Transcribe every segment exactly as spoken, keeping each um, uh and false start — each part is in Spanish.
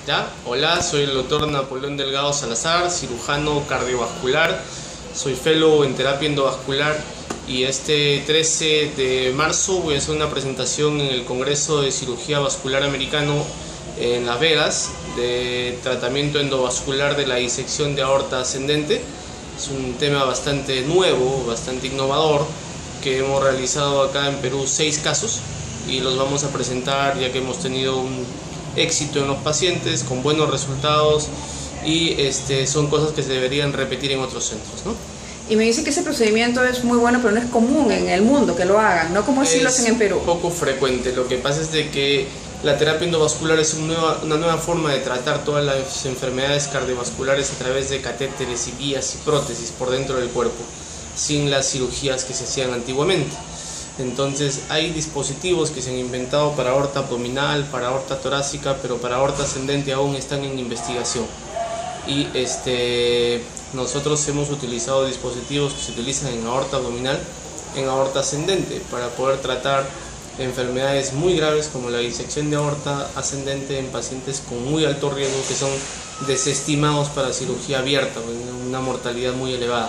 ¿Ya? Hola, soy el doctor Napoleón Delgado Salazar, cirujano cardiovascular. Soy fellow en terapia endovascular y este trece de marzo voy a hacer una presentación en el Congreso de Cirugía Vascular Americano en Las Vegas de tratamiento endovascular de la disección de aorta ascendente. Es un tema bastante nuevo, bastante innovador, que hemos realizado acá en Perú seis casos y los vamos a presentar ya que hemos tenido un éxito en los pacientes con buenos resultados y este, son cosas que se deberían repetir en otros centros, ¿no? Y me dice que ese procedimiento es muy bueno, pero no es común en el mundo que lo hagan, ¿no? Como así lo hacen en Perú. Es poco frecuente. Lo que pasa es de que la terapia endovascular es una nueva, una nueva forma de tratar todas las enfermedades cardiovasculares a través de catéteres y guías y prótesis por dentro del cuerpo, sin las cirugías que se hacían antiguamente. Entonces hay dispositivos que se han inventado para aorta abdominal, para aorta torácica, pero para aorta ascendente aún están en investigación. Y este, nosotros hemos utilizado dispositivos que se utilizan en aorta abdominal, en aorta ascendente, para poder tratar enfermedades muy graves como la disección de aorta ascendente en pacientes con muy alto riesgo que son desestimados para cirugía abierta, con una mortalidad muy elevada.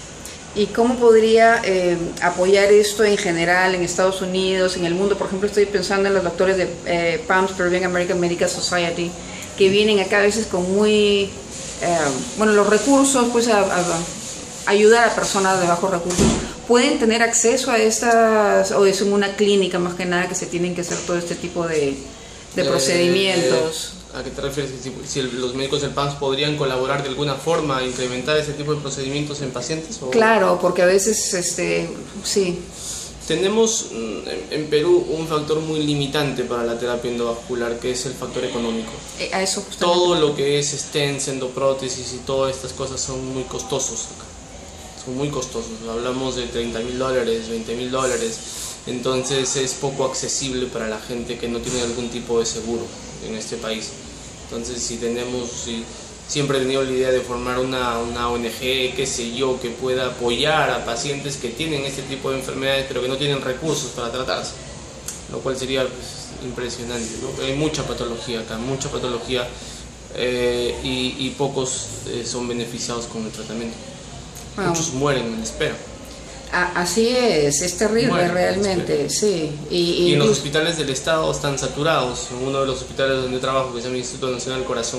¿Y cómo podría eh, apoyar esto en general en Estados Unidos, en el mundo? Por ejemplo, estoy pensando en los doctores de eh, P A M S, Peruvian American Medical Society, que vienen acá a veces con muy, eh, bueno, los recursos, pues a, a, a ayudar a personas de bajos recursos. ¿Pueden tener acceso a estas, o es en una clínica más que nada que se tienen que hacer todo este tipo de, de procedimientos? Eh, ¿A qué te refieres? Si, si los médicos del P A M S podrían colaborar de alguna forma a incrementar ese tipo de procedimientos en pacientes? ¿O? Claro, porque a veces, este, sí. Tenemos en Perú un factor muy limitante para la terapia endovascular, que es el factor económico. A eso justamente. Todo lo que es stents, endoprótesis y todas estas cosas son muy costosos acá. Son muy costosos. Hablamos de treinta mil dólares, veinte mil dólares. Entonces es poco accesible para la gente que no tiene algún tipo de seguro en este país. Entonces si tenemos, si, siempre he tenido la idea de formar una, una O N G, qué sé yo, que pueda apoyar a pacientes que tienen este tipo de enfermedades pero que no tienen recursos para tratarse, lo cual sería pues, impresionante, ¿no? Hay mucha patología acá, mucha patología eh, y, y pocos eh, son beneficiados con el tratamiento. Bueno, muchos mueren en espera. Así es, es terrible bueno, realmente, sí. Y, y, y en los hospitales del Estado están saturados. En uno de los hospitales donde trabajo, que se llama el Instituto Nacional del Corazón,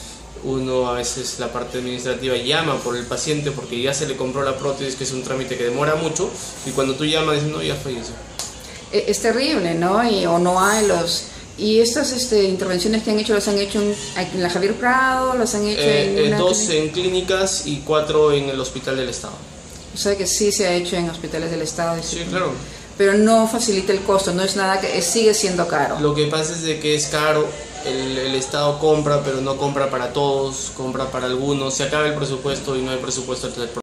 uno a veces la parte administrativa llama por el paciente porque ya se le compró la prótesis, que es un trámite que demora mucho, y cuando tú llamas dicen, no, ya falleció. Es terrible, ¿no? Y, o no hay los... Y estas este, intervenciones que han hecho, ¿las han hecho en, en la Javier Prado? ¿Las han hecho eh, en eh, Dos clínica? En clínicas y cuatro en el Hospital del Estado. O sea que sí se ha hecho en hospitales del Estado. Sí, claro. Pero no facilita el costo, no es nada que sigue siendo caro. Lo que pasa es de que es caro, el, el Estado compra, pero no compra para todos, compra para algunos, se acaba el presupuesto y no hay presupuesto.